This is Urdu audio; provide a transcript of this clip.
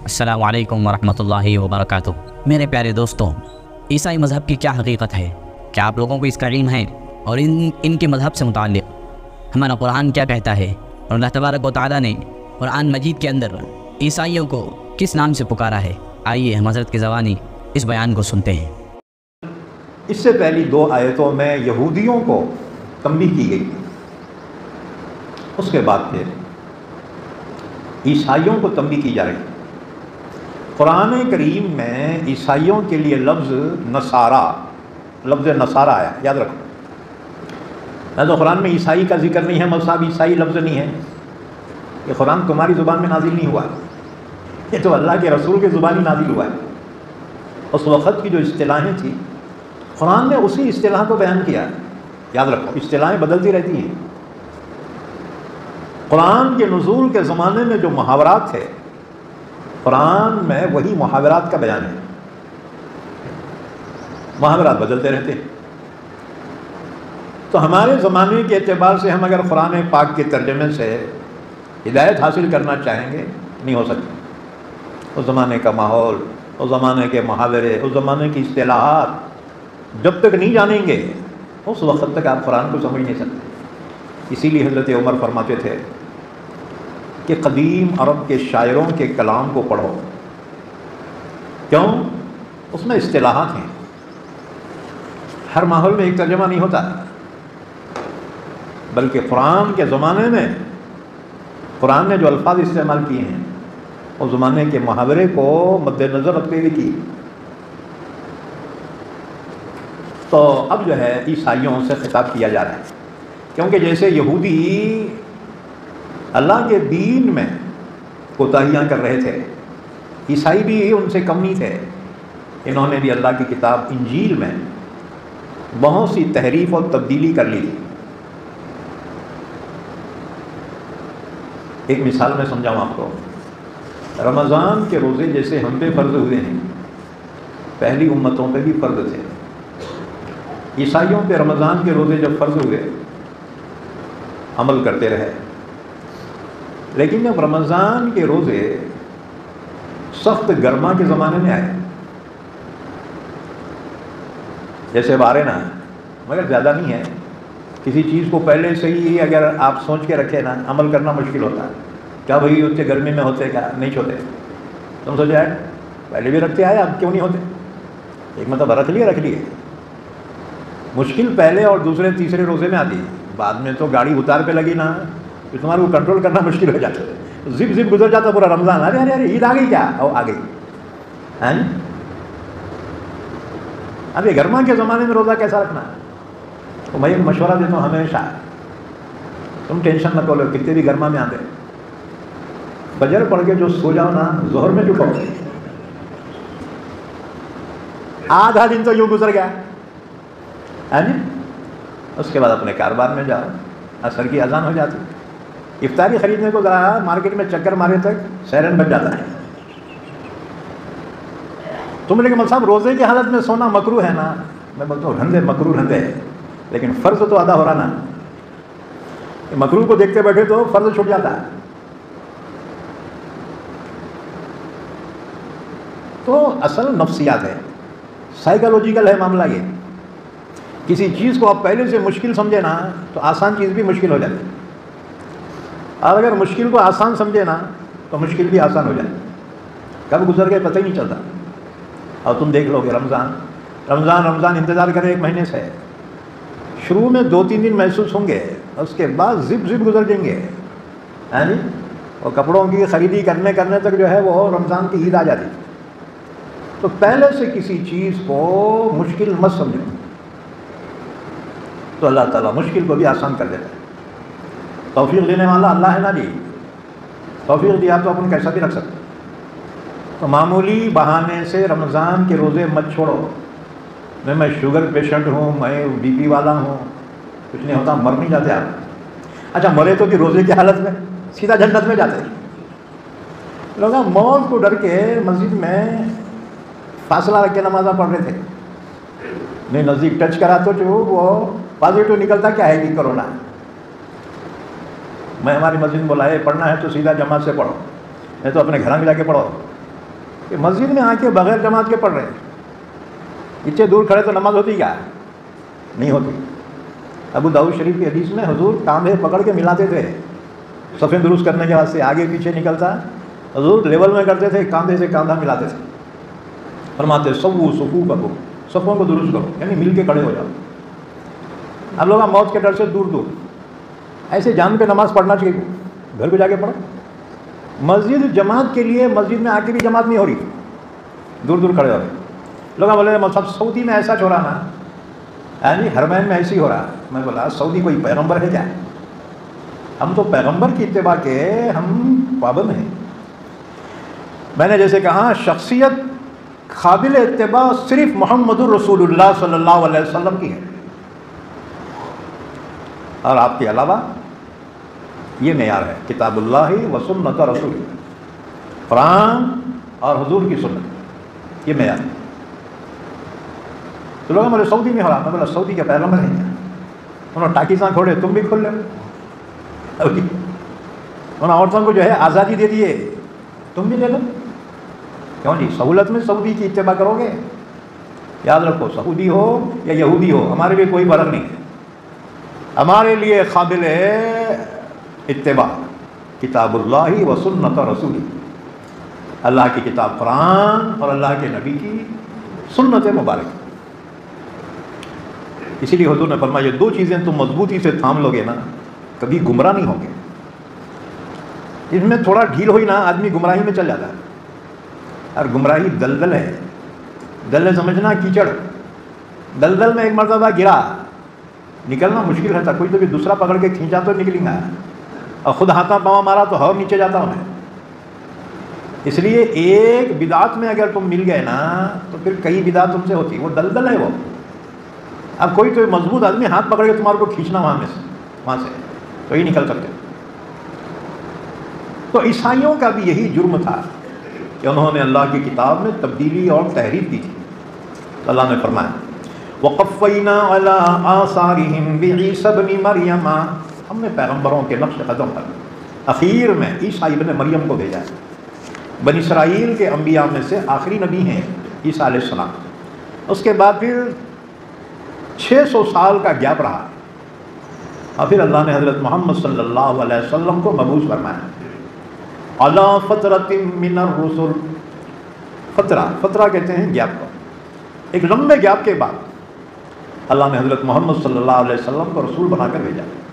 السلام علیکم ورحمۃ اللہ وبرکاتہ۔ میرے پیارے دوستوں، عیسائی مذہب کی کیا حقیقت ہے؟ کیا آپ لوگوں کو اس کا علم ہے؟ اور ان کے مذہب سے متعلق ہمارا قرآن کیا کہتا ہے؟ اور اللہ تبارک و تعالیٰ نے قرآن مجید کے اندر عیسائیوں کو کس نام سے پکارا ہے؟ آئیے ہم حضرت کی زبانی اس بیان کو سنتے ہیں۔ اس سے پہلی 2 آیتوں میں یہودیوں کو تنبیہ کی گئی، اس کے بعد پھر عیسائیوں کو تنبیہ کی جا رہی ہے۔ قرآن کریم میں عیسائیوں کے لیے لفظ نصارہ آیا، یاد رکھو۔ نہ تو قرآن میں عیسائی کا ذکر نہیں ہے، مذہب عیسائی لفظ نہیں ہے، یہ قرآن تمہاری زبان میں نازل نہیں ہوا ہے، یہ تو اللہ کے رسول کی زبانی نازل ہوا ہے۔ اس وقت کی جو اصطلاحیں تھیں، قرآن نے اسی اصطلاح کو بیان کیا۔ یاد رکھو، اصطلاحیں بدلتی رہتی ہیں۔ قرآن کے نزول کے زمانے میں جو محاورات تھے، قرآن میں وہی محاورات کا بیان ہے۔ محاورات بدلتے رہتے ہیں، تو ہمارے زمانے کے اعتبار سے ہم اگر قرآن پاک کے ترجمے سے ہدایت حاصل کرنا چاہیں گے نہیں ہو سکتی۔ اس زمانے کا ماحول، اس زمانے کے محاورے، اس زمانے کی اصطلاحات جب تک نہیں جانیں گے، اس وقت تک آپ قرآن کو سمجھ نہیں سکتے۔ اسی لیے حضرت عمر فرماتے تھے کہ قدیم عرب کے شاعروں کے کلام کو پڑھو، کیوں؟ اس میں اصطلاحات ہیں، ہر ماحول میں ایک ترجمہ نہیں ہوتا، بلکہ قرآن کے زمانے میں قرآن نے جو الفاظ استعمال کیے ہیں اس زمانے کے محاورے کو مد نظر رکھتے ہوئے کی۔ تو اب جو ہے عیسائیوں سے خطاب کیا جا رہا ہے، کیونکہ جیسے یہودی اللہ کے دین میں کوتاہیاں کر رہے تھے، عیسائی بھی ان سے کم نہیں تھے۔ انہوں نے بھی اللہ کی کتاب انجیل میں بہت سی تحریف اور تبدیلی کر لی تھی۔ ایک مثال میں سمجھاؤں آپ کو، رمضان کے روزے جیسے ہم پہ فرض ہوئے ہیں، پہلی امتوں پہ بھی فرض تھے۔ عیسائیوں پہ رمضان کے روزے جب فرض ہوئے، عمل کرتے رہے، لیکن جب رمضان کے روزے سخت گرما کے زمانے میں آئے، جیسے اب آ رہے نا، مگر زیادہ نہیں ہے، کسی چیز کو پہلے سے ہی اگر آپ سوچ کے رکھے نا، عمل کرنا مشکل ہوتا ہے۔ کیا بھئی اتنے گرمی میں ہوتے؟ کیا نہیں ہوتے؟ تم سوچا ہے پہلے بھی رکھتے آئے، اب کیوں نہیں ہوتے؟ ایک مطلب رکھ لیے۔ مشکل پہلے اور دوسرے تیسرے روزے میں آتی، بعد میں تو گاڑی اتار پہ لگی نا، پھر تمہارے کو کنٹرول کرنا مشکل ہو جاتا ہے، زپ گزر جاتا پورا رمضان۔ ارے عید آ گئی کیا؟ آ گئی۔ اب یہ گرما کے زمانے میں روزہ کیسا رکھنا ہے؟ تو میں ایک مشورہ دیتا ہوں ہمیشہ، تم ٹینشن نہ کرو، کتنے بھی گرما میں آتے، فجر پڑھ کے جو سو جاؤ نا، ظہر میں جو پڑھو، آدھا دن تو یوں گزر گیا، اس کے بعد اپنے کاروبار میں جاؤ، عصر کی اذان ہو جاتی، افطاری خریدنے کو ذرا مارکیٹ میں چکر مارے تک سیرن بج جاتا ہے۔ تم نے کہ مطلب صاحب روزے کی حالت میں سونا مکروہ ہے نا، میں بولتا ہوں رندے مکروہ رندے، لیکن فرض تو ادا ہو رہا نا، مکروہ کو دیکھتے بیٹھے تو فرض چھوٹ جاتا ہے۔ تو اصل نفسیات ہے، سائیکالوجیکل ہے معاملہ۔ یہ کسی چیز کو آپ پہلے سے مشکل سمجھے نا تو آسان چیز بھی مشکل ہو جاتی، اور اگر مشکل کو آسان سمجھے نا تو مشکل بھی آسان ہو جاتی، کب گزر گئے پتہ ہی نہیں چلتا۔ اور تم دیکھ لو گے رمضان انتظار کرے 1 مہینے سے، شروع میں 2-3 دن محسوس ہوں گے، اس کے بعد زپ گزر جائیں گے، اور کپڑوں کی خریدی کرنے تک جو ہے وہ رمضان کی عید آ جاتی۔ تو پہلے سے کسی چیز کو مشکل مت سمجھو، تو اللہ تعالیٰ مشکل کو بھی آسان کر دیتا ہے۔ توفیق دینے والا اللہ ہے نا جی، توفیق دیا تو اپن کیسا بھی رکھ سکتے۔ تو معمولی بہانے سے رمضان کے روزے مت چھوڑو، میں شوگر پیشنٹ ہوں، میں بی پی والا ہوں، کچھ نہیں ہوتا، مر نہیں جاتے آپ۔ اچھا مرے تو کہ روزے کی حالت میں سیدھا جنت میں جاتے ہیں لوگ۔ موت کو ڈر کے مسجد میں فاصلہ رکھ کے نمازاں پڑھ رہے تھے، نہیں نزدیک ٹچ کرا تو جو وہ پازیٹو نکلتا کیا ہے کہ کرونا۔ میں ہماری مسجد میں بولا ہے پڑھنا ہے تو سیدھا جماعت سے پڑھو، نہیں تو اپنے گھر میں جا کے پڑھو، کہ مسجد میں آ کے بغیر جماعت کے پڑھ رہے ہیں، اتنے دور کھڑے تو نماز ہوتی کیا ہے؟ نہیں ہوتی۔ ابو داؤد شریف کی حدیث میں حضور کاندھے پکڑ کے ملاتے تھے صفیں درست کرنے کے واسطے، آگے پیچھے نکلتا حضور لیول میں کرتے تھے، کاندھے سے کاندھا ملاتے تھے، فرماتے سووا صفوفکم، صفوں کو درست کرو، یعنی مل کے کھڑے ہو جاؤ۔ اب لوگ موت کے ڈر سے دور دور، ایسے جان پہ نماز پڑھنا چاہیے، گھر پہ جا کے پڑھو۔ مسجد جماعت کے لیے مسجد میں آ کے بھی جماعت نہیں ہو رہی، دور دور کھڑے ہو رہے۔ لوگ بولے مطلب سعودی میں ایسا ہو رہا نا، یعنی حرمین میں ایسے ہی ہو رہا۔ میں بولا سعودی کوئی پیغمبر ہے کیا؟ ہم تو پیغمبر کی اتباع کے ہم پابند ہیں۔ میں نے جیسے کہا شخصیت قابل اتباع صرف محمد الرسول اللہ صلی اللہ علیہ وسلم کی ہے، اور آپ کے علاوہ یہ معیار ہے کتاب اللہ و سنت رسول، قرآن اور حضور کی سنت، یہ معیار ہے۔ تو لوگ ہمارے سعودی میں ہو رہا، میں بولا سعودی کے پیغمبر ہیں کیا؟ انہوں نے ٹاکیزاں کھولے، تم بھی کھول لو۔ انہوں نے عورتوں کو جو ہے آزادی دے دیے، تم بھی لے لو۔ کیوں جی سہولت میں سعودی کی اتباع کرو گے؟ یاد رکھو سعودی ہو یا یہودی ہو ہمارے لیے کوئی فرق نہیں ہے، ہمارے لیے قابل اتباع کتاب اللہ و سنت رسول، اللہ کی کتاب قرآن اور اللہ کے نبی کی سنت مبارک۔ اسی لیے حضور نے فرمایا یہ دو چیزیں تم مضبوطی سے تھام لو گے نا کبھی گمراہ نہیں ہوں گے۔ اس میں تھوڑا ڈھیل ہوئی نا آدمی گمراہی میں چل جاتا ہے، اور گمراہی دلدل ہے، دل سمجھنا کیچڑ، دلدل میں ایک مرتبہ گرا نکلنا مشکل رہتا، کوئی تو بھی دوسرا پکڑ کے کھینچا تو نکلیں گا، اور خود ہاتھا پاؤں مارا تو اور نیچے جاتا ہوں میں۔ اس لیے ایک بدعت میں اگر تم مل گئے نا تو پھر کئی بدعت تم سے ہوتی، وہ دلدل ہے وہ۔ اب کوئی تو مضبوط آدمی ہاتھ پکڑ کے تمہارے کو کھینچنا وہاں سے تو ہی نکل سکتے۔ تو عیسائیوں کا بھی یہی جرم تھا کہ انہوں نے اللہ کی کتاب میں تبدیلی اور تحریف دی تھی۔ تو اللہ نے فرمایا وَقَفَّيْنَا عَلَىٰ آثَارِهِمْ بِعِيسَى ابْنِ مَرْيَمَ، ہم نے پیغمبروں کے نقش قدم پر اخیر میں عیسیٰ ابن مریم کو بھیجا ہے۔ بنی اسرائیل کے انبیاء میں سے آخری نبی ہیں عیسیٰ علیہ السلام۔ اس کے بعد پھر 600 سال کا گیپ رہا، اور پھر اللہ نے حضرت محمد صلی اللہ علیہ وسلم کو مبعوث فرمایا علی فترۃ من الرسل۔ فترہ کہتے ہیں گیپ کو، ایک لمبے گیپ کے بعد اللہ نے حضرت محمد صلی اللہ علیہ وسلم کو رسول بنا کر بھیجا۔